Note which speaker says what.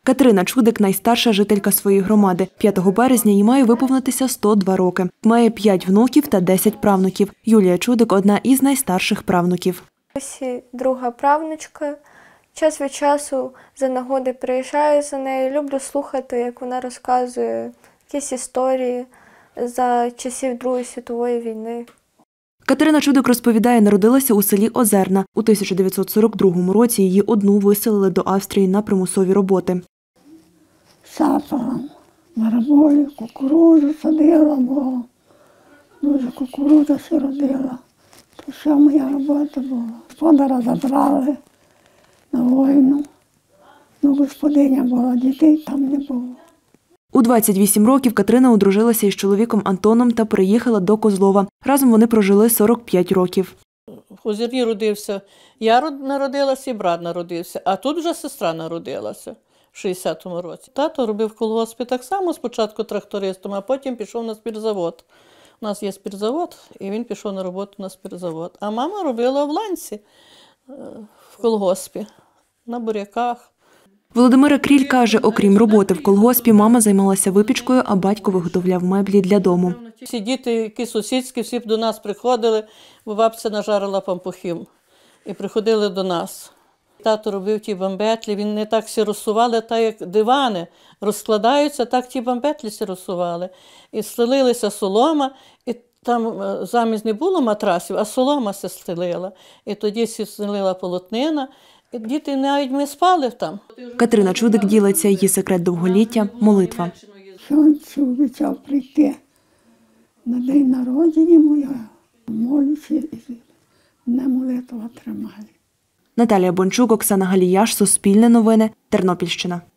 Speaker 1: Катерина Чудик – найстарша жителька своєї громади. 5 березня їй має виповнитися 102 роки. Має 5 внуків та 10 правнуків. Юлія Чудик – одна із найстарших правнуків.
Speaker 2: Ось друга правнучка. Час від часу за нагоди приїжджаю за нею. Люблю слухати, як вона розказує якісь історії за часів Другої світової війни.
Speaker 1: Катерина Чудик розповідає, народилася у селі Озерна. У 1942 році її одну виселили до Австрії на примусові роботи.
Speaker 3: Сапала, мараболі, кукурудзу садила, бо дуже кукурудза ще родила. То вся моя робота була. Господара забрали на війну. Господиня була, дітей там не було.
Speaker 1: У 28 років Катерина одружилася із чоловіком Антоном та переїхала до Козлова. Разом вони прожили 45 років.
Speaker 4: В Озерні родився, я народилася і брат народився, а тут вже сестра народилася в 60-му році. Тато робив в колгоспі так само, спочатку трактористом, а потім пішов на спіртзавод. У нас є спіртзавод, і він пішов на роботу на спіртзавод. А мама робила в ланці в колгоспі, на буряках.
Speaker 1: Володимира Кріль каже, окрім роботи в колгоспі, мама займалася випічкою, а батько виготовляв меблі для дому.
Speaker 4: Всі діти, які сусідські, всі до нас приходили, бо бабця нажарила пампухів. І приходили до нас. Тато робив ті бамбетлі, він не так всі розсували, так як дивани розкладаються, так ті бамбетлі всі розсували. І стелилася солома, і там замість не було матрасів, а солома се стелила. І тоді стелила полотнина. І діти навіть ми спали там.
Speaker 1: Катерина Чудик ділиться, її секрет довголіття – молитва.
Speaker 3: Він обіцяв прийти на день народження моя, молюся, і мене молитва тримає.
Speaker 1: Наталія Бончук, Оксана Галіяш, Суспільне новини, Тернопільщина.